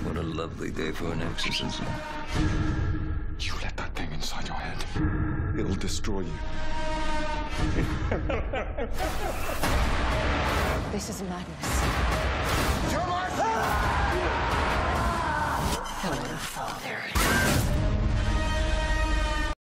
What a lovely day for an exorcism. You let that thing inside your head. It'll destroy you. This is madness. Your life! Hello, Father.